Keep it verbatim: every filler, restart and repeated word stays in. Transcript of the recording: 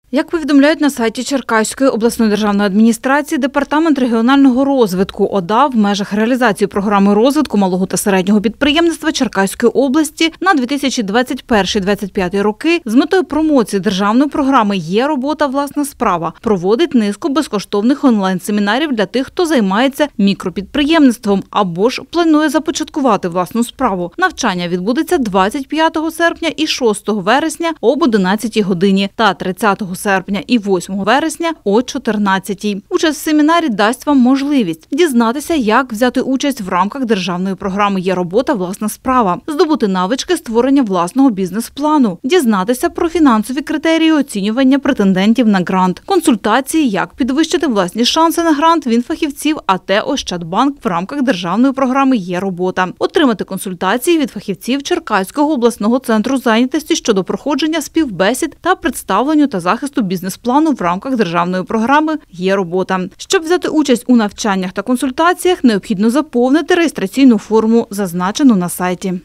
Як повідомляють на сайті Черкаської обласної державної адміністрації, Департамент регіонального розвитку ОДА в межах реалізації програми розвитку малого та середнього підприємництва Черкаської області на дві тисячі двадцять перший - двадцять п'ятий роки з метою промоції державної програми «Є робота, власна справа» проводить низку безкоштовних онлайн-семінарів для тих, хто займається мікропідприємництвом або ж планує започаткувати власну справу. Навчання відбудеться двадцять п'ятого серпня і шостого вересня об одинадцятій годині та тридцятого серпня і восьмого вересня о чотирнадцятій. Участь в семінарі дасть вам можливість дізнатися, як взяти участь в рамках державної програми «Є робота, власна справа», здобути навички створення власного бізнес-плану, дізнатися про фінансові критерії оцінювання претендентів на грант, консультації, як підвищити власні шанси на грант від фахівців АТ «Ощадбанк» в рамках державної програми «Є робота», отримати консультації від фахівців Черкаського обласного центру зайнятості щодо проходження співбесід та представленню та захисту бізнес-плану в рамках державної програми «Є робота». Щоб взяти участь у навчаннях та консультаціях, необхідно заповнити реєстраційну форму, зазначену на сайті.